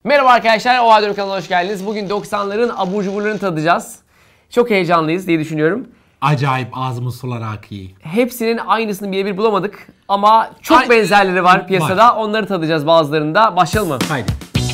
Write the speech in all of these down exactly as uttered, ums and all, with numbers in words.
Merhaba arkadaşlar, O Halde kanalına hoş geldiniz. Bugün doksanların abur cuburlarını tadacağız. Çok heyecanlıyız diye düşünüyorum. Acayip ağzımız sular akıyor. Hepsinin aynısını birebir bulamadık ama çok Ay, benzerleri var piyasada. var. Onları tadacağız bazılarında. Başlayalım mı? Haydi.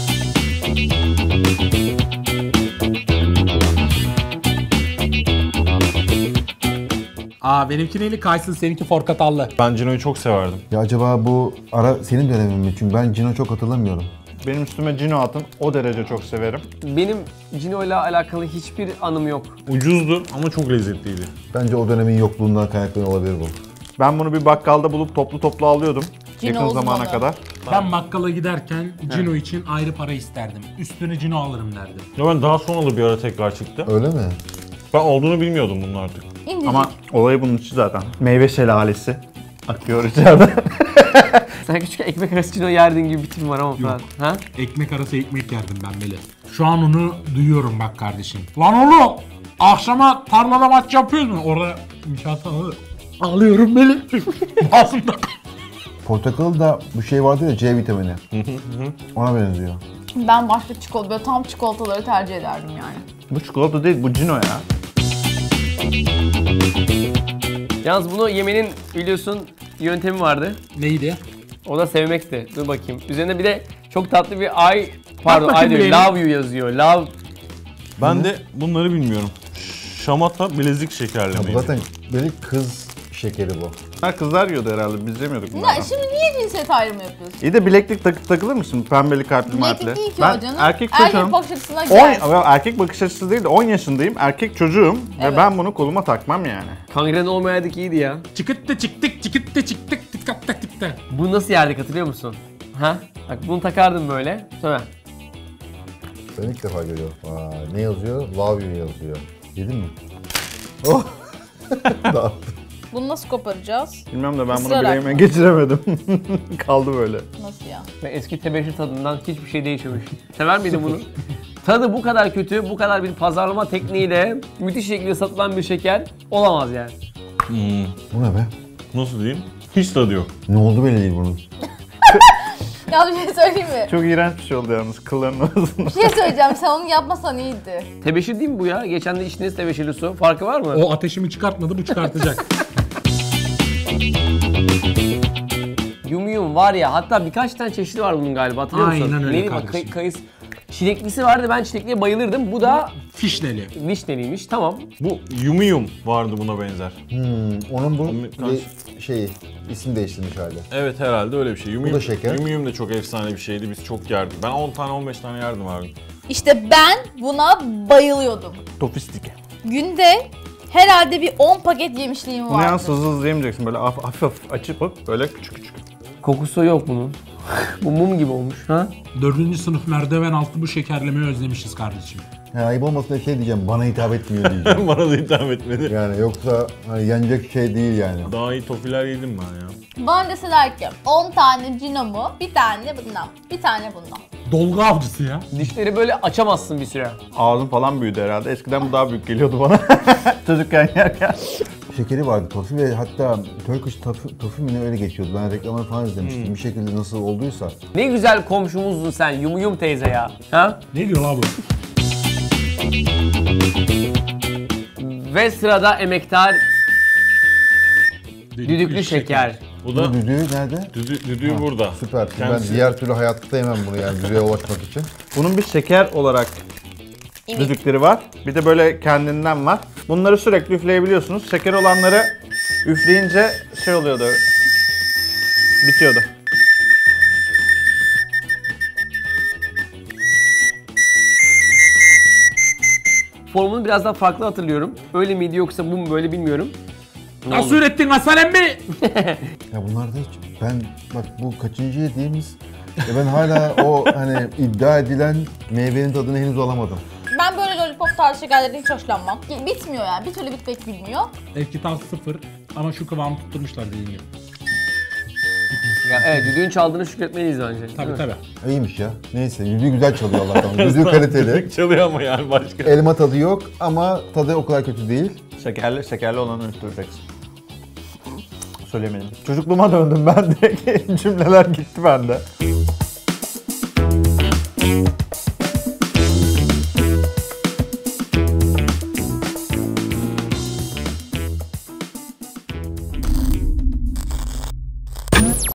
Aa benimki neyli kaysın, seninki portakallı. Ben Cino'yu çok severdim. Ya acaba bu ara senin dönemin mi? Çünkü ben Cino çok hatırlamıyorum. Benim üstüme Cino atın, o derece çok severim. Benim Cino ile alakalı hiçbir anım yok. Ucuzdu ama çok lezzetliydi. Bence o dönemin yokluğundan kaynaklı olabilir bu. Ben bunu bir bakkalda bulup toplu toplu alıyordum. Cino yakın uzmanı. zamana kadar. Ben bakkala giderken Cino için ayrı para isterdim. Üstüne Cino alırım derdim. Ya ben daha sonralı bir ara tekrar çıktı. Öyle mi? Ben olduğunu bilmiyordum bunun artık. İncecik. Ama olayı bunun içi zaten. Meyve şelalesi akıyor içeride. Sen küçük ekmek arası Cino yerdin gibi bir tipim var ama falan. Ha? Ekmek arası ekmek yerdim ben böyle. Şu an onu duyuyorum bak kardeşim. Lan oğlum! Akşama tarlada maç yapıyoruz mu? Orada inşaattan alıyorum beni. Ağzımda. Portakal da bu şey vardı ya, C vitamini. Ona benziyor. Ben başka çikolata, böyle tam çikolataları tercih ederdim yani. Bu çikolata değil, bu Cino ya. Yalnız bunu yemenin biliyorsun yöntemi vardı. Neydi? O da sevmekti. Dur bakayım. Üzerinde bir de çok tatlı bir ay, pardon ay bakayım diyor, bileğine. love you yazıyor. Love. Ben de bunları bilmiyorum. Şamata bilezik Ya şekerlemeydi. bu zaten böyle kız şekeri bu. Ha, kızlar yiyordu herhalde, biz yemiyorduk Ya bunlardan. şimdi niye cinsiyet ayrımı yapıyorsun? İyi de bileklik takıp takılır mısın? Pembeli kalpli martli. Bileklik değil ki Ben o canım. erkek Erkek çocuğum. bakış açısına on, gel. erkek bakış açısı değil de on yaşındayım, erkek çocuğum Evet. ve ben bunu koluma takmam yani. Kangren olmayaydık iyiydi ya. Çıkıttı çıktık çıkıttı çıktık tıkatta tıktı. Bunu nasıl yerdik hatırlıyor musun? Ha? Bak bunu takardım böyle. Sonra Ben ilk defa görüyorum. Vay, ne yazıyor? Love you yazıyor. Yedin mi? Oh! Dağıttım. Bunu nasıl koparacağız? Bilmem de ben bunu Isırarak bileğime mı? geçiremedim. Kaldı böyle. Nasıl ya? ve eski tebeşir tadından hiçbir şey değişmemiş. Sever miydin bunu? Tadı bu kadar kötü, bu kadar bir pazarlama tekniğiyle müthiş şekilde satılan bir şeker olamaz yani. Bu ne be? Nasıl diyeyim? Hiç tadı yok. Ne oldu belli değil bunun. Ya bir şey söyleyeyim mi? Çok iğrenç bir şey oldu yalnız kılların arasında. Bir şey söyleyeceğim, sen onu yapmasan iyiydi. Tebeşir değil mi bu ya? Geçen de içtiğiniz tebeşirli su. Farkı var mı? O ateşimi çıkartmadı, bu çıkartacak. Yum yum var ya, hatta birkaç tane çeşidi var bunun galiba, hatırlıyor musun? Aynen öyle Neydi bak, kardeşim. kay- kayıs. Çileklisi vardı, ben çilekliye bayılırdım. Bu da Fişneli. vişneliymiş, tamam. Bu Yumiyum vardı buna benzer. Hmm, onun bu Amerikan- bir şeyi, isim değiştirmiş hali. Evet herhalde öyle bir şey. Yumiyum, Bu da şeker. Yumiyum da çok efsane bir şeydi. Biz çok yerdik. Ben on tane on beş tane yerdim abi. İşte ben buna bayılıyordum. Tofistik. Günde herhalde bir on paket yemişliğim Bunu yalnız vardı. hızlı hızlı yemeyeceksin. Böyle hafif hafif, hafif açıp böyle küçük küçük. Kokusu yok bunun. Bu mum gibi olmuş ha. Dördüncü sınıf merdiven altı bu şekerlemeyi özlemişiz kardeşim. Ya ayıp olmasın diye şey diyeceğim, bana hitap etmiyor diyeceğim. Bana da hitap etmedi. Yani yoksa hani yenecek şey değil yani. Daha iyi tofiler yedim ben ya. Bana deseler ki on tane Cino'mu, bir tane bundan, bir tane bundan. Dolgu avcısı ya. Dişleri böyle açamazsın bir süre. Ağzım falan büyüdü herhalde. Eskiden bu daha büyük geliyordu bana. Çocukken yerken. Şekeri vardı tofi ve hatta Turkish tofi, tofi mi ne öyle geçiyordu. Ben reklamını falan izlemiştim. Bir şekilde nasıl olduysa. Ne güzel komşumuzdun sen, yum yum teyze ya. Ha? Ne diyor la bu? Ve sırada emektar düdüklü şeker. Bu Bu da düdüğü nerede? düdü, düdüğü burada. Süper. Şimdi Kendisi- ben diğer türlü hayatta yemem bunu yani düdüğe ulaşmak için. Bunun bir şeker olarak düdükleri var. Bir de böyle kendinden var. Bunları sürekli üfleyebiliyorsunuz. Şeker olanları üfleyince şey oluyordu. Bitiyordu. Formunu biraz daha farklı hatırlıyorum. Öyle miydi yoksa bu mu böyle bilmiyorum. Ne Nasıl oldu? ürettin Hasan emmi? Ya bunlarda hiç ben bak bu kaçıncı yediğimiz ya ben hala o hani iddia edilen meyvenin tadını henüz alamadım. Ben böyle lollipop tarzı şekerlerden hiç hoşlanmam. Bitmiyor yani, bir türlü bitmek bilmiyor. Eski sıfır ama şu kıvamı tutturmuşlar dediğim gibi. Ya evet, düdüğün çaldığını şükretmeliyiz bence. değil Tabii mi? tabii. İyiymiş ya. Neyse düdüğü güzel çalıyor Allah'tan. Düdüğü kaliteli. Çalıyor ama yani başka. Elma tadı yok ama tadı o kadar kötü değil. Şekerli, şekerli olanı üfleyeceksin. Söylemedim. Çocukluğuma döndüm ben direkt. Cümleler gitti bende.